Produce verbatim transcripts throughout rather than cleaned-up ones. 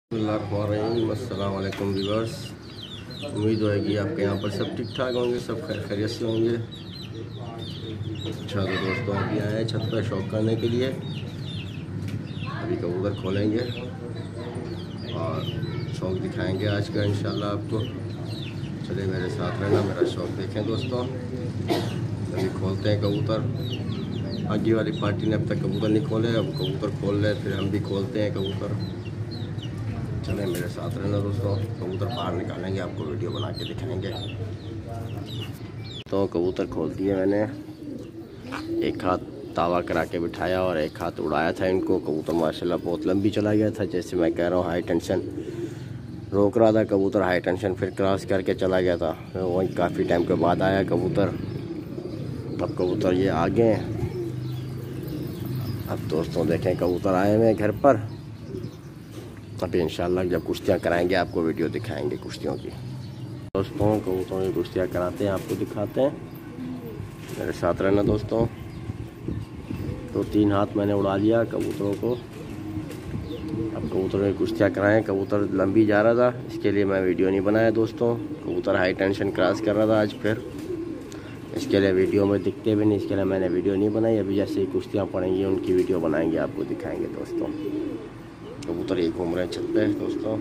अस्सलाम वालेकुम व्यूअर्स। उम्मीद होगी आपके यहाँ पर सब ठीक ठाक होंगे, सब खैर खैरियत से होंगे। अच्छा तो दोस्तों अभी आए हैं छत पर शौक करने के लिए। अभी कबूतर खोलेंगे और शौक दिखाएंगे आज का इंशाल्लाह आपको। चले मेरे साथ रहना, मेरा शौक देखें दोस्तों। अभी खोलते हैं कबूतर। आगे वाली पार्टी ने अब तक कबूतर नहीं खोले, अब कबूतर खोल रहे फिर हम भी खोलते हैं कबूतर। चले मेरे साथ रहना दोस्तों। कबूतर बाहर निकालेंगे, आपको वीडियो बना के दिखाएंगे। तो कबूतर खोल दिए मैंने, एक हाथ तावा करा के बिठाया और एक हाथ उड़ाया था इनको। कबूतर माशाल्लाह बहुत लंबी चला गया था, जैसे मैं कह रहा हूँ हाई टेंशन रोक रहा था कबूतर, हाई टेंशन फिर क्रॉस करके चला गया था। वहीं काफ़ी टाइम के बाद आया कबूतर। अब कबूतर ये आगे। अब दोस्तों देखें कबूतर आए हुए घर पर। अभी इंशाल्लाह जब कुश्तियाँ कराएंगे आपको वीडियो दिखाएंगे कुश्तियों की। दोस्तों कबूतरों की कुश्तियाँ कराते हैं, आपको दिखाते हैं, मेरे साथ रहना दोस्तों। तो तीन हाथ मैंने उड़ा लिया कबूतरों को। अब कबूतरों की कुश्तियाँ कराएं। कबूतर लंबी जा रहा था, इसके लिए मैं वीडियो नहीं बनाया दोस्तों। कबूतर हाई टेंशन क्रॉस कर रहा था आज, फिर इसके लिए वीडियो में दिखते भी नहीं, इसके लिए मैंने वीडियो नहीं बनाई। अभी जैसे ही कुश्तियाँ पड़ेंगी उनकी वीडियो बनाएंगे, आपको दिखाएंगे दोस्तों। कबूतर ये घूम रहे हैं छत पे दोस्तों।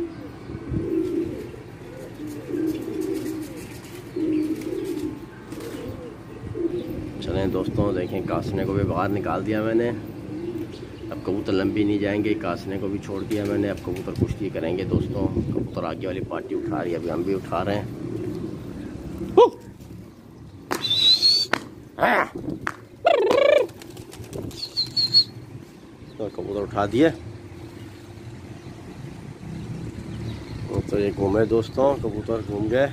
चलें दोस्तों देखें, कासने को भी बाहर निकाल दिया मैंने। अब कबूतर लंबी नहीं जाएंगे, कासने को भी छोड़ दिया मैंने। अब कबूतर कुश्ती करेंगे दोस्तों। कबूतर आगे वाली पार्टी उठा रही है, अभी हम भी उठा रहे हैं। तो कबूतर उठा दिए। तो ये घूमे दोस्तों, कबूतर घूम गए।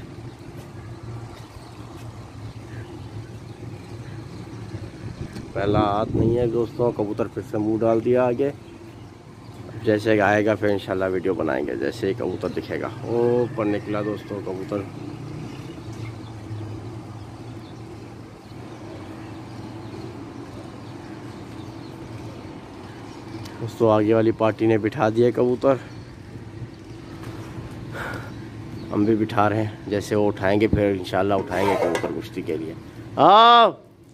पहला हाथ नहीं है दोस्तों, कबूतर फिर से मुंह डाल दिया आगे। जैसे आएगा फिर इंशाल्लाह वीडियो बनाएंगे, जैसे ही कबूतर दिखेगा। ओ ऊपर निकला दोस्तों कबूतर। दोस्तों आगे वाली पार्टी ने बिठा दिए कबूतर, हम भी बिठा रहे हैं। जैसे वो उठाएंगे फिर इंशाल्लाह उठाएंगे कबूतर कुश्ती के लिए। आओ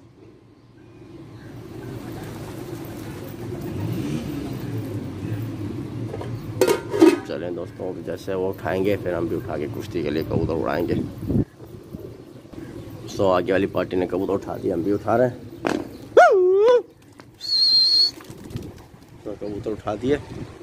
चलें दोस्तों, जैसे वो उठाएंगे फिर हम भी उठा के कुश्ती के लिए कबूतर उड़ाएंगे। तो आगे वाली पार्टी ने कबूतर उठा दिया, हम भी उठा रहे हैं। तो कबूतर उठा दिए।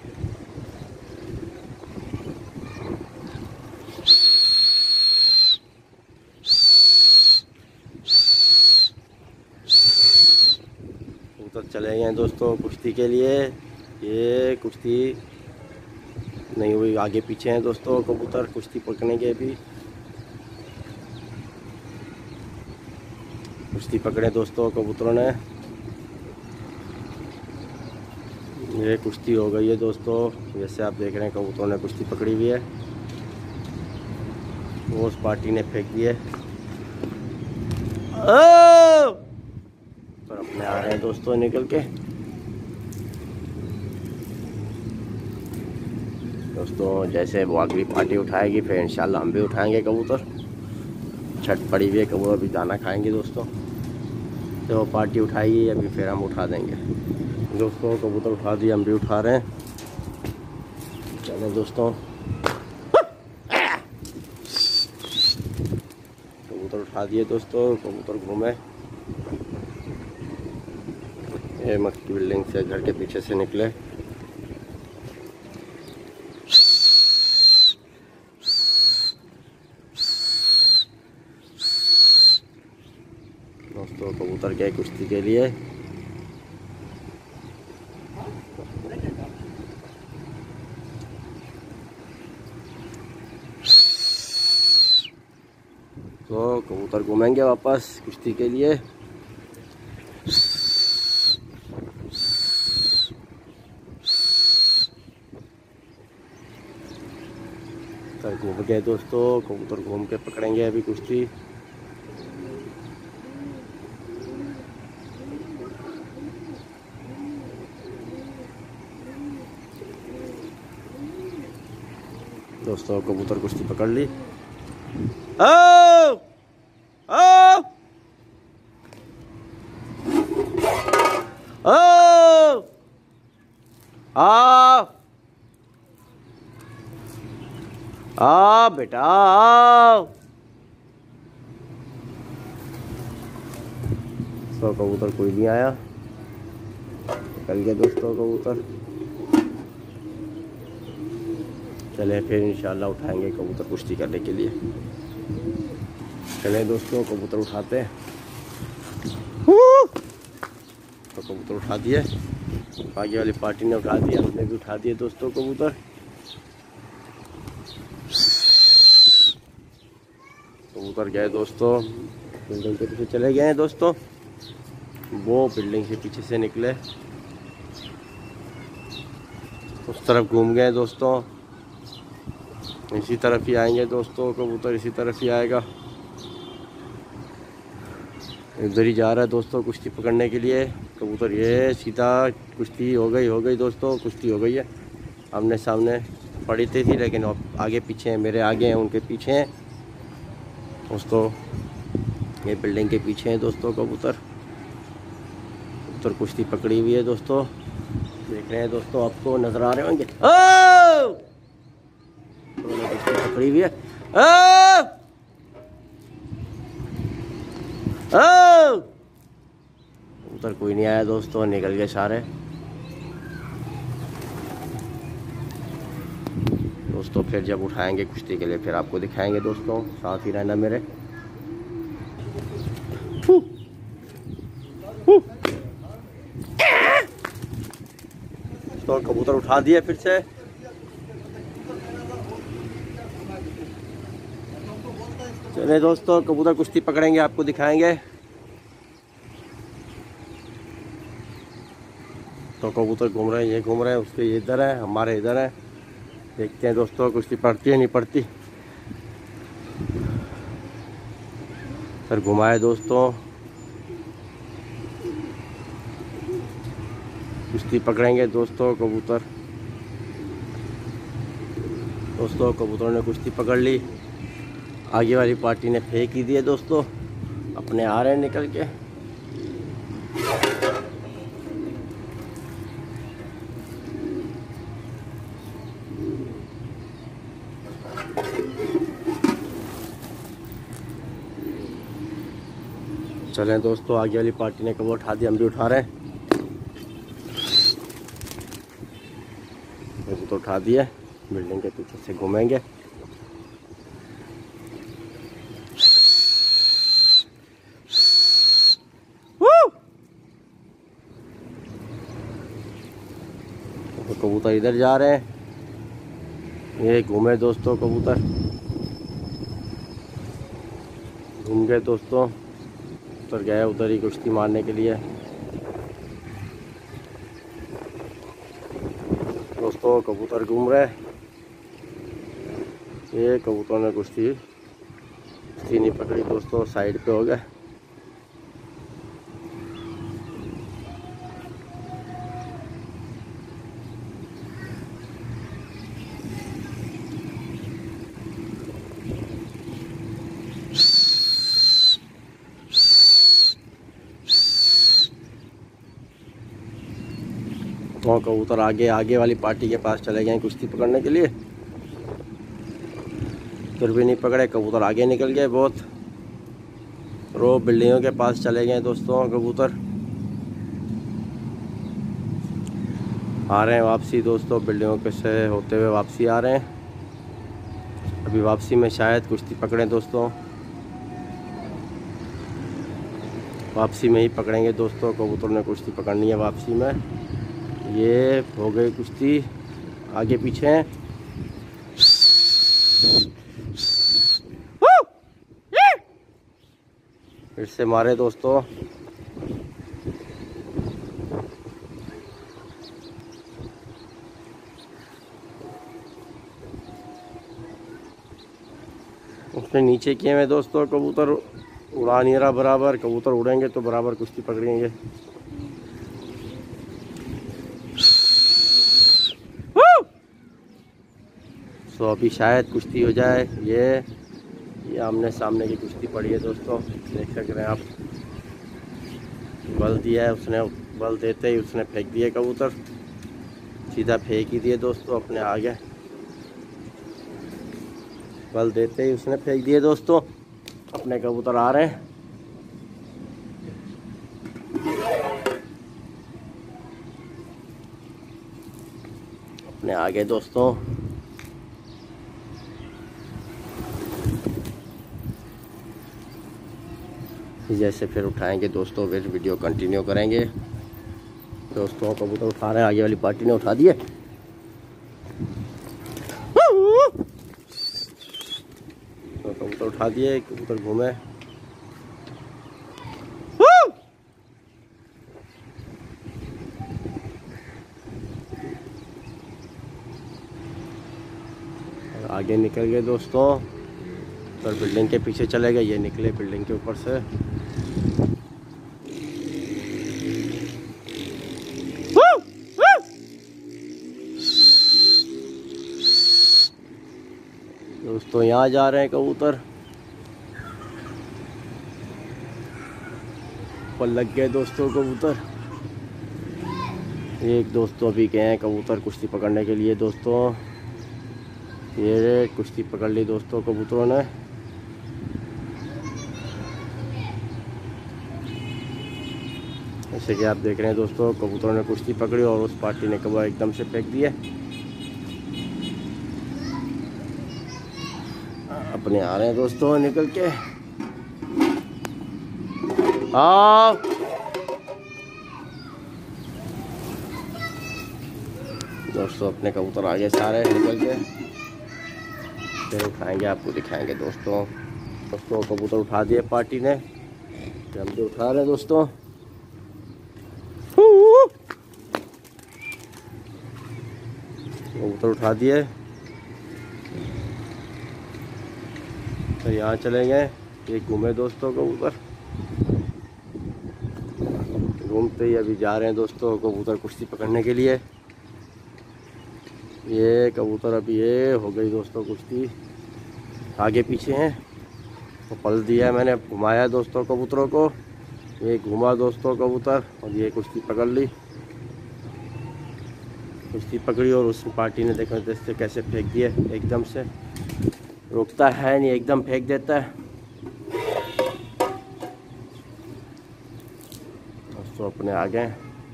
कबूतर चले गए दोस्तों कुश्ती के लिए। ये कुश्ती नहीं हुई, आगे पीछे हैं दोस्तों कबूतर कुश्ती पकड़ने के। भी कुश्ती पकड़े दोस्तों कबूतरों ने। ये कुश्ती हो गई है दोस्तों, जैसे आप देख रहे हैं कबूतरों ने कुश्ती पकड़ी हुई है। वो उस पार्टी ने फेंक दिए पर अपने आ रहे हैं दोस्तों निकल के। दोस्तों जैसे वो अगली पार्टी उठाएगी फिर इंशाल्लाह हम भी उठाएंगे कबूतर। छत पड़ी हुई है, कबूतर भी दाना खाएंगे दोस्तों। तो वो पार्टी उठाएगी अभी फिर हम उठा देंगे दोस्तों। कबूतर उठा दिए, हम भी उठा रहे हैं। चलें दोस्तों, कबूतर उठा दिए दोस्तों। कबूतर घूमे, ये मक्की की बिल्डिंग से घर के पीछे से निकले। दोस्तों कबूतर गए कुश्ती के लिए। तो कबूतर घूमेंगे वापस कुश्ती के लिए। कबूतर घूम गए दोस्तों, कबूतर घूम के पकड़ेंगे अभी कुश्ती। दोस्तों कबूतर कुश्ती पकड़ ली। ओ ओ ओ आ आ बेटा आओ। तो कबूतर कोई नहीं आया, निकल गया दोस्तों कबूतर। चले फिर इंशाल्लाह उठाएंगे कबूतर कुश्ती करने के लिए। चले दोस्तों कबूतर उठाते हैं। तो कबूतर उठा दिए, आगे वाली पार्टी ने उठा दिया, हमने भी उठा दिए दोस्तों कबूतर। कबूतर गए दोस्तों, बिल्डिंग के पीछे चले गए हैं दोस्तों। वो बिल्डिंग के पीछे से निकले, उस तरफ घूम गए दोस्तों। इसी तरफ ही आएंगे दोस्तों, कबूतर इसी तरफ ही आएगा। इधर ही जा रहा है दोस्तों कुश्ती पकड़ने के लिए कबूतर। ये सीधा कुश्ती हो गई हो गई दोस्तों, कुश्ती हो गई है। आमने सामने पड़ी थी, लेकिन आगे पीछे हैं, मेरे आगे हैं उनके पीछे हैं दोस्तों। ये बिल्डिंग के पीछे हैं दोस्तों कबूतर। कबूतर कुश्ती पकड़ी हुई है दोस्तों, देख रहे हैं दोस्तों, आपको नजर आ रहे होंगे। ओ कुश्ती पकड़ी हुई है। ओ ओ कबूतर कोई नहीं आया दोस्तों, निकल गए सारे दोस्तों। फिर जब उठाएंगे कुश्ती के लिए फिर आपको दिखाएंगे दोस्तों, साथ ही रहना मेरे। तो कबूतर उठा दिए फिर से। चले दोस्तों कबूतर कुश्ती पकड़ेंगे, आपको दिखाएंगे। तो कबूतर घूम रहे हैं, ये घूम रहे हैं, उसके ये इधर है, हमारे इधर है। देखते हैं दोस्तों कुश्ती पड़ती है नहीं पड़ती। फिर घुमाए दोस्तों, कुश्ती पकड़ेंगे दोस्तों कबूतर। दोस्तों कबूतरों ने कुश्ती पकड़ ली, आगे वाली पार्टी ने फेंक ही दिए दोस्तों, अपने आ रहे हैं निकल के। चलें दोस्तों, आगे वाली पार्टी ने कबूतर उठा दिया, हम भी उठा रहे हैं। कबूतर उठा दिए, बिल्डिंग के पीछे से घूमेंगे। तो कबूतर इधर जा रहे हैं, ये घूमे दोस्तों कबूतर, घूम गए दोस्तों। उधर गए, उधर ही कुश्ती मारने के लिए दोस्तों। कबूतर घूम रहे, ये कबूतर ने कुश्ती कुश्ती नहीं पकड़ी दोस्तों, साइड पे हो गए। तो कबूतर आगे आगे वाली पार्टी के पास चले गए कुश्ती पकड़ने के लिए, फिर भी नहीं पकड़े। कबूतर आगे निकल गए बहुत, रो बिल्डिंगों के पास चले गए दोस्तों कबूतर। आ रहे हैं वापसी दोस्तों, बिल्डिंगों के से होते हुए वापसी आ रहे हैं। अभी वापसी में शायद कुश्ती पकड़ें दोस्तों, वापसी में ही पकड़ेंगे दोस्तों। कबूतर ने कुश्ती पकड़नी है वापसी में। ये हो गई कुश्ती, आगे पीछे हैं। फिर से मारे दोस्तों, उसने नीचे किए हुए दोस्तों। कबूतर उड़ा नहीं रहा बराबर, कबूतर उड़ेंगे तो बराबर कुश्ती पकड़ेंगे। सो अभी शायद कुश्ती हो जाए। ये ये आमने सामने की कुश्ती पड़ी है दोस्तों, देख सक रहे हैं आप। बल दिया है उसने, बल देते ही उसने फेंक दिए कबूतर, सीधा फेंक ही दिए दोस्तों अपने आगे। बल देते ही उसने फेंक दिए दोस्तों, अपने कबूतर आ रहे हैं। अपने आगे दोस्तों। जैसे फिर उठाएंगे दोस्तों, फिर वीडियो कंटिन्यू करेंगे दोस्तों। कबूतर उठा रहे हैं, आगे वाली पार्टी ने उठा दिए। तो कबूतर उठा दिए, कबूतर घूमे। आगे निकल गए दोस्तों, और बिल्डिंग के पीछे चले गए। ये निकले बिल्डिंग के ऊपर से। दोस्तों यहाँ जा रहे हैं कबूतर, पर लग गए दोस्तों कबूतर। एक दोस्तों अभी गए हैं कबूतर कुश्ती पकड़ने के लिए दोस्तों। ये कुश्ती पकड़ ली दोस्तों कबूतरों ने। जैसे कि आप देख रहे हैं दोस्तों, कबूतरों ने कुश्ती पकड़ी और उस पार्टी ने कबूतर एकदम से फेंक दिए। अपने आ रहे हैं दोस्तों निकल के। आओ दोस्तों, अपने कबूतर आगे सारे निकल के। फिर उठाएंगे, आपको दिखाएंगे दोस्तों। दोस्तों कबूतर उठा दिए पार्टी ने, हम भी उठा रहे हैं दोस्तों। कबूतर उठा दिए, तो यहाँ चले गए। ये घूमे दोस्तों कबूतर, घूमते ही अभी जा रहे हैं दोस्तों कबूतर कुश्ती पकड़ने के लिए। ये कबूतर अभी ये हो गई दोस्तों कुश्ती, आगे पीछे हैं। तो पल दिया है मैंने, घुमाया दोस्तों कबूतरों को। ये घुमा दोस्तों कबूतर और ये कुश्ती पकड़ ली। कुश्ती पकड़ी और उस पार्टी ने देखो जैसे कैसे फेंक दिए, एकदम से रुकता है नहीं, एकदम फेंक देता है दोस्तों। अपने आगे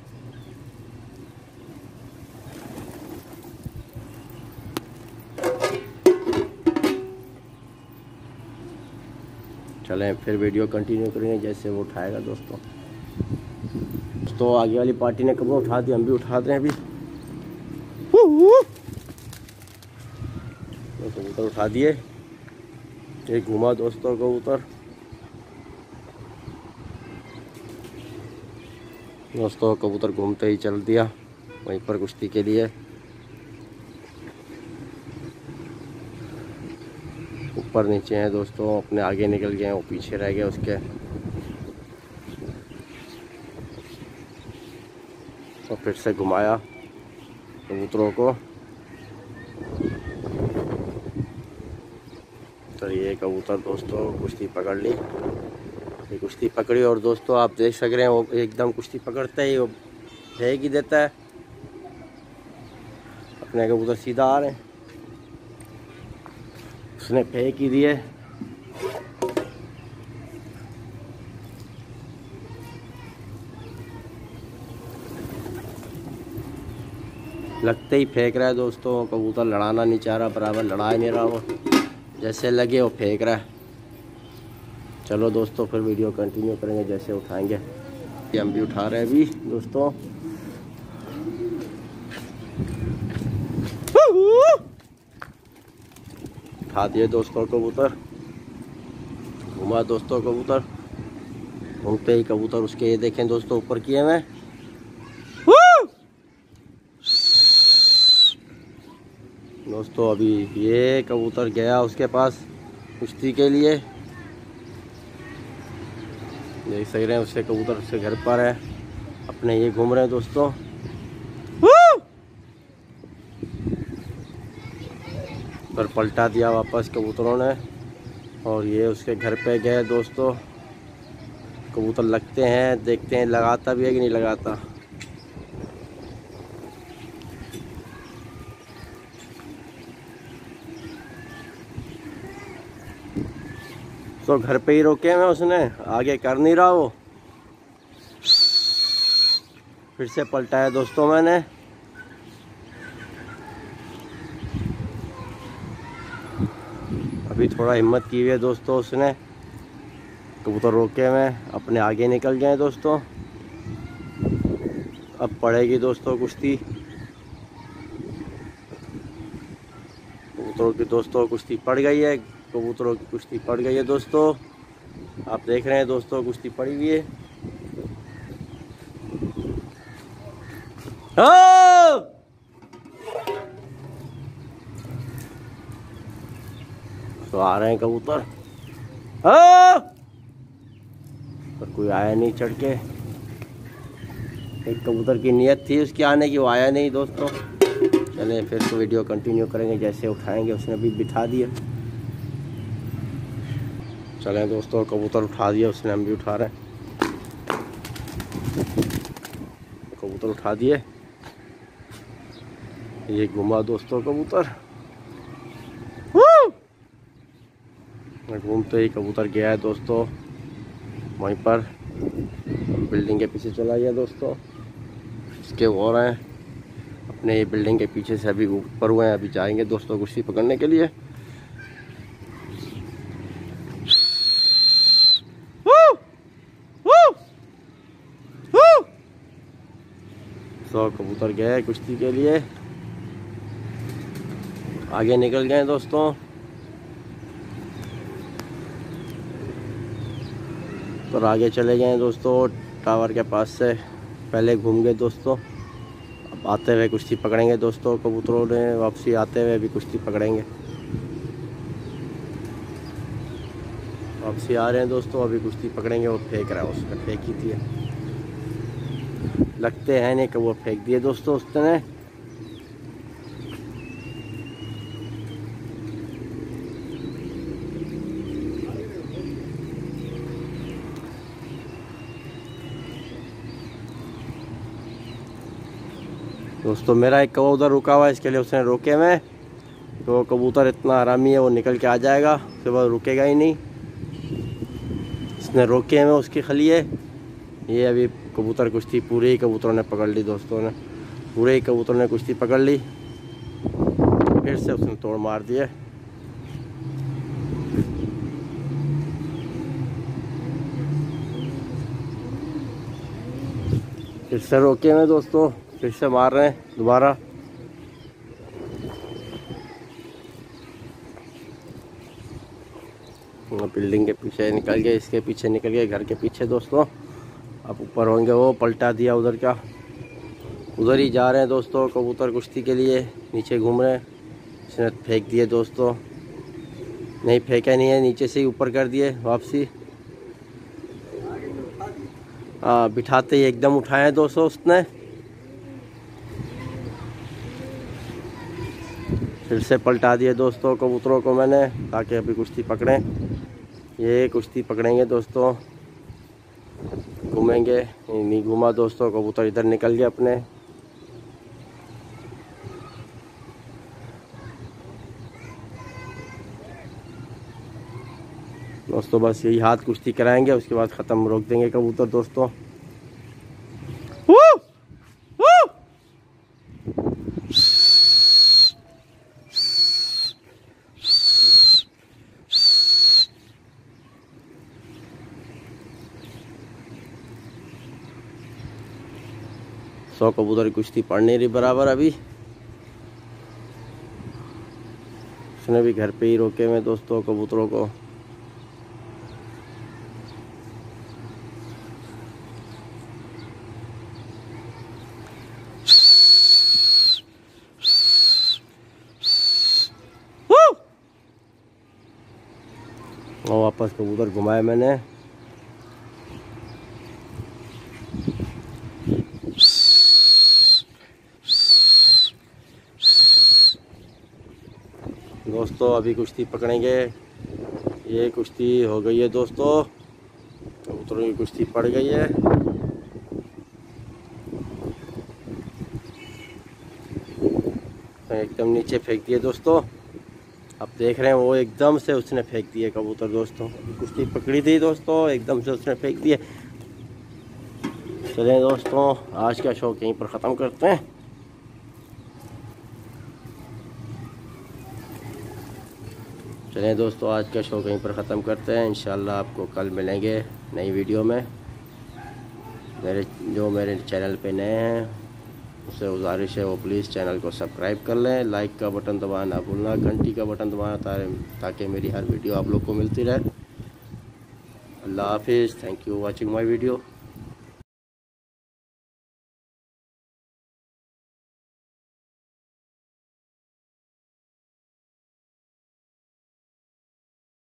चलें, फिर वीडियो कंटिन्यू करेंगे जैसे वो उठाएगा दोस्तों। दोस्तों आगे वाली पार्टी ने कबूतर उठा दिया, हम भी उठा रहे हैं अभी। कबूतर उठा दिए, एक घुमा दोस्तों कबूतर। दोस्तों कबूतर घूमते ही चल दिया वहीं पर कुश्ती के लिए। ऊपर नीचे हैं दोस्तों, अपने आगे निकल गए, वो पीछे रह गए उसके। तो फिर से घुमाया कबूतरों को। तो ये कबूतर दोस्तों कुश्ती पकड़ ली, ये कुश्ती पकड़ी और दोस्तों आप देख सक रहे हैं वो एकदम कुश्ती पकड़ता ही वो फेंक ही देता है। अपने कबूतर सीधा आ रहे हैं, उसने फेंक ही दिए। लगते ही फेंक रहा है दोस्तों कबूतर, लड़ाना नहीं चाह रहा, बराबर लड़ा ही नहीं रहा वो, जैसे लगे वो फेंक रहा है। चलो दोस्तों फिर वीडियो कंटिन्यू करेंगे जैसे उठाएंगे। ये हम भी उठा रहे हैं अभी दोस्तों। उठा दिए दोस्तों कबूतर, घुमा दोस्तों कबूतर। घूमते ही कबूतर उसके ये देखें दोस्तों ऊपर किए हुए। दोस्तों अभी ये कबूतर गया उसके पास कुश्ती के लिए, देख सक रहे हैं उससे कबूतर उसके घर पर है, अपने ये घूम रहे हैं दोस्तों। पर पलटा दिया वापस कबूतरों ने। और ये उसके घर पे गए दोस्तों। कबूतर लगते हैं, देखते हैं लगाता भी है कि नहीं लगाता। तो घर पे ही रोके हैं उसने, आगे कर नहीं रहा वो। फिर से पलटाया दोस्तों मैंने। अभी थोड़ा हिम्मत की हुई है दोस्तों उसने, कबूतर रोके में अपने आगे निकल गए दोस्तों। अब पड़ेगी दोस्तों कुश्ती। कबूतरों की दोस्तों कुश्ती पड़ गई है, कबूतरों की कुश्ती पड़ गई है दोस्तों। आप देख रहे हैं दोस्तों कुश्ती पड़ी हुई है। तो आ रहे हैं कबूतर, पर कोई आया नहीं चढ़ के। एक कबूतर की नियत थी उसकी आने की, वो आया नहीं दोस्तों। चलें फिर तो वीडियो कंटिन्यू करेंगे, जैसे उठाएंगे उसने अभी बिठा दिया। चलें दोस्तों, कबूतर उठा दिया उसने, हम भी उठा रहे हैं। कबूतर उठा दिए, ये घुमा दोस्तों कबूतर। घूमते ही कबूतर गया है दोस्तों वहीं पर, बिल्डिंग के पीछे चला गया दोस्तों। इसके वो रहे हैं अपने बिल्डिंग के पीछे से, अभी ऊपर हुए हैं, अभी जाएंगे दोस्तों कुश्ती पकड़ने के लिए। तो कबूतर गए कुश्ती के लिए, आगे निकल गए दोस्तों। तो आगे चले गए दोस्तों टावर के पास से, पहले घूम गए दोस्तों। अब आते हुए कुश्ती पकड़ेंगे दोस्तों, कबूतरों ने वापसी आते हुए भी कुश्ती पकड़ेंगे। वापसी आ रहे हैं दोस्तों, अभी कुश्ती पकड़ेंगे। वो फेंक रहा है, उसने फेंकी थी, लगते हैं नहीं कि वो फेंक दिए दोस्तों उसने। दोस्तों मेरा एक कबूतर उधर रुका हुआ है, इसके लिए उसने रोके में। तो कबूतर इतना हरामी है, वो निकल के आ जाएगा, उसके बाद रुकेगा ही नहीं। इसने रोके में उसकी खली है। ये अभी कबूतर कुश्ती पूरे ही कबूतरों ने पकड़ ली दोस्तों ने, पूरे ही कबूतरों ने कुश्ती पकड़ ली। फिर से उसने तोड़ मार दिए। फिर से रोके में दोस्तों, फिर से मार रहे हैं दोबारा। बिल्डिंग के पीछे निकल गए, इसके पीछे निकल गए, घर के पीछे दोस्तों। अब ऊपर होंगे, वो पलटा दिया उधर का, उधर ही जा रहे हैं दोस्तों कबूतर कुश्ती के लिए। नीचे घूम रहे हैं, इसने फेंक दिए दोस्तों, नहीं फेंका नहीं है, नीचे से ही ऊपर कर दिए वापसी। हाँ, बिठाते ही एकदम उठाए दोस्तों उसने। फिर से पलटा दिए दोस्तों कबूतरों को मैंने, ताकि अभी कुश्ती पकड़ें। ये कुश्ती पकड़ेंगे दोस्तों, घूमेंगे। नहीं घूमा दोस्तों, कबूतर इधर निकल गए अपने। दोस्तों बस यही हाथ कुश्ती कराएंगे, उसके बाद ख़त्म, रोक देंगे कबूतर दोस्तों। सौ कबूतर की कुश्ती पड़ नहीं रही बराबर अभी। उसने भी घर पे ही रोके में दोस्तों कबूतरों को। और वापस कबूतर घुमाए मैंने। दोस्तों अभी कुश्ती पकड़ेंगे। ये कुश्ती हो गई है दोस्तों, कबूतरों की कुश्ती पड़ गई है। एकदम नीचे फेंक दिए दोस्तों। आप देख रहे हैं वो एकदम से उसने फेंक दिए कबूतर दोस्तों। कुश्ती पकड़ी थी दोस्तों, एकदम से उसने फेंक दिए। चलें दोस्तों, आज का शौक यहीं पर ख़त्म करते हैं। चलें दोस्तों, आज का शौक यहीं पर ख़त्म करते हैं। इंशाल्लाह आपको कल मिलेंगे नई वीडियो में। मेरे जो मेरे चैनल पे नए हैं उससे गुजारिश है वो प्लीज़ चैनल को सब्सक्राइब कर लें, लाइक का बटन दबाना ना भूलना, घंटी का बटन दबाना ताकि मेरी हर वीडियो आप लोग को मिलती रहे। अल्लाह हाफिज़। Thank you watching my video.